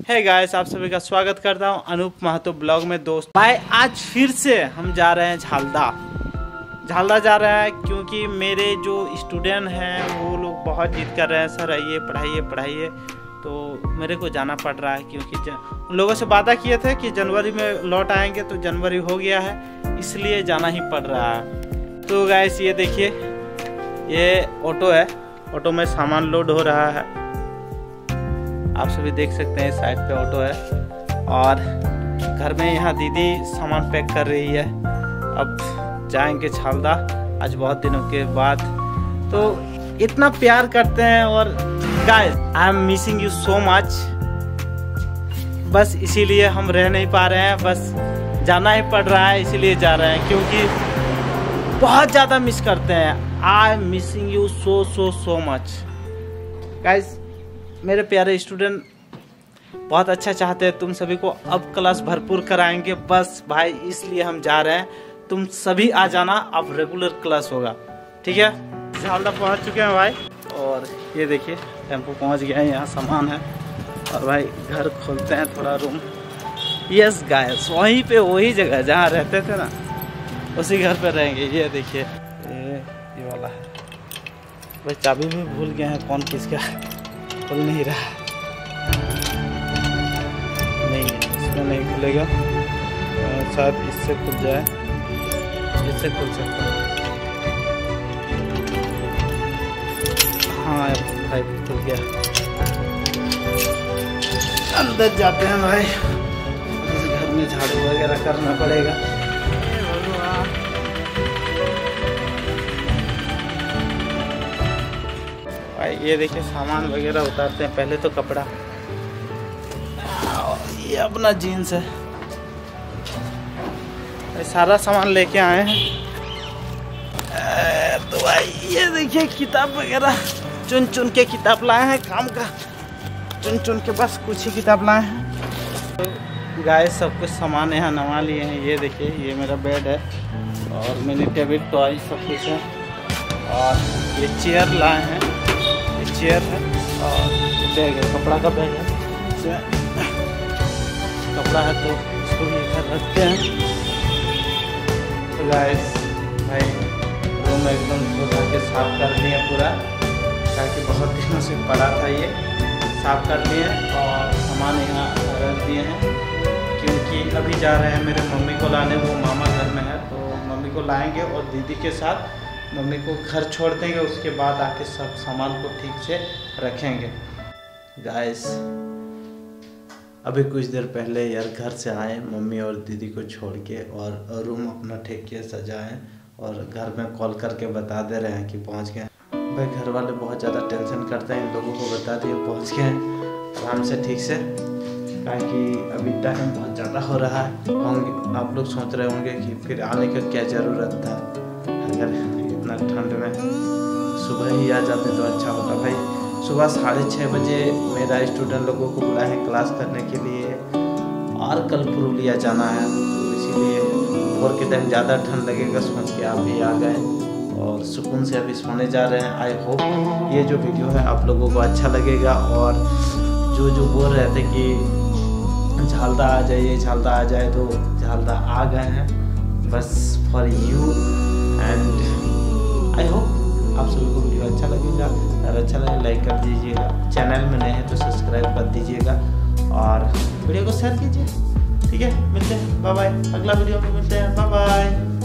Hey guys, आप सभी का स्वागत करता हूं अनूप महतो ब्लॉग में। दोस्त भाई, आज फिर से हम जा रहे हैं झालदा जा रहे हैं क्योंकि मेरे जो स्टूडेंट हैं वो लोग बहुत जिद कर रहे हैं, सर आइए पढ़ाइए। तो मेरे को जाना पड़ रहा है क्योंकि उन लोगों से वादा किए थे कि जनवरी में लौट आएंगे, तो जनवरी हो गया है, इसलिए जाना ही पड़ रहा है। तो गाइस ये देखिए, ये ऑटो है, ऑटो में सामान लोड हो रहा है। आप सभी देख सकते हैं साइड पे ऑटो है और घर में यहाँ दीदी सामान पैक कर रही है। अब जाएंगे झालदा आज बहुत दिनों के बाद। तो इतना प्यार करते हैं और guys I am missing you so much. बस इसीलिए हम रह नहीं पा रहे हैं, बस जाना ही पड़ रहा है, इसीलिए जा रहे हैं क्योंकि बहुत ज़्यादा मिस करते हैं। I am missing you so much guys. मेरे प्यारे स्टूडेंट बहुत अच्छा चाहते हैं तुम सभी को, अब क्लास भरपूर कराएंगे बस भाई, इसलिए हम जा रहे हैं। तुम सभी आ जाना, अब रेगुलर क्लास होगा, ठीक है। झालदा पहुंच चुके हैं भाई और ये देखिए टेम्पो पहुंच गया है, यहाँ सामान है और भाई घर खोलते हैं थोड़ा रूम। यस गाइस, वहीं पे वही जगह जहाँ रहते थे ना, उसी घर पे रहेंगे। ये देखिए ये वाला है भाई, चाबी भी भूल गए हैं कौन किसका, खुल नहीं रहा। नहीं, इसमें नहीं खुलेगा, शायद इससे खुल जाए, इससे खुल सकता है। हाँ भाई खुल गया। अंदर जाते हैं भाई, घर में झाड़ू वगैरह करना पड़ेगा। भाई ये देखिए सामान वगैरह उतारते हैं, पहले तो कपड़ा, ये अपना जीन्स है, सारा सामान लेके आए हैं। तो भाई ये देखिए किताब वगैरह चुन के किताब लाए हैं, काम का चुन के बस कुछ ही किताब लाए हैं। तो गाइस सब कुछ सामान यहाँ नवा लिए हैं। ये देखिए ये मेरा बेड है और मिनी टेबल टॉय सब कुछ है और ये चेयर लाए हैं, चेयर है और बैग है, कपड़ा का बैग है, कपड़ा है तो इसको भी इधर रखते हैं। तो गाइस भाई रूम एकदम धो के साफ कर दिए पूरा, ताकि बहुत दिनों से पड़ा था, ये साफ कर दिए और सामान यहाँ रख दिए हैं क्योंकि अभी जा रहे हैं मेरे मम्मी को लाने, वो मामा घर में है, तो मम्मी को लाएंगे और दीदी के साथ मम्मी को घर छोड़ देंगे, उसके बाद आके सब सामान को ठीक से रखेंगे। गाइस अभी कुछ देर पहले यार घर से आए, मम्मी और दीदी को छोड़ के, और रूम अपना ठीक किए, सजाएं और घर में कॉल करके बता दे रहे हैं कि पहुंच गए। भाई घर वाले बहुत ज़्यादा टेंशन करते हैं, इन लोगों को बता दिए पहुंच गए आराम से ठीक से, क्योंकि अभी टाइम बहुत ज़्यादा हो रहा है। होंगे आप लोग सोच रहे होंगे कि फिर आने का क्या ज़रूरत था, अगर इतना ठंड में सुबह ही आ जाते तो अच्छा होता। भाई सुबह 6:30 बजे मेरा स्टूडेंट लोगों को बुलाए हैं क्लास करने के लिए और कल पुरुलिया जाना है, तो इसीलिए भोर के टाइम ज़्यादा ठंड लगेगा सोच के आप भी आ गए और सुकून से अभी सोने जा रहे हैं। आई होप ये जो वीडियो है आप लोगों को अच्छा लगेगा। और जो बोल रहे थे कि झालदा आ जाए, तो झालदा आ गए हैं बस for you. And I hope आप सभी को वीडियो अच्छा लगेगा, अगर अच्छा लगे लाइक कर दीजिएगा, चैनल में नए हैं तो सब्सक्राइब कर दीजिएगा और वीडियो को शेयर कीजिए, ठीक है। मिलते हैं, बाय बाय, अगला वीडियो में मिलते हैं, बाय बाय।